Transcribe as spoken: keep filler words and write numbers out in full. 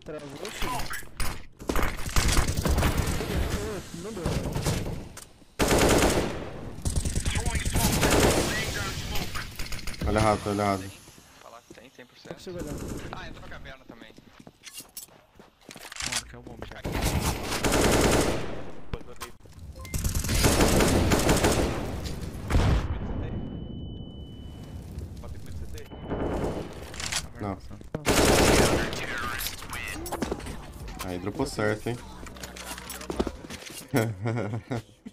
travou, filho. Não deu. Olha errado, olha errado. Falar que tem, cem por Só que cento. você vai dar. Ah, entrou a caverna também. Mano, que é o bom já. Não. Aí dropou certo, hein?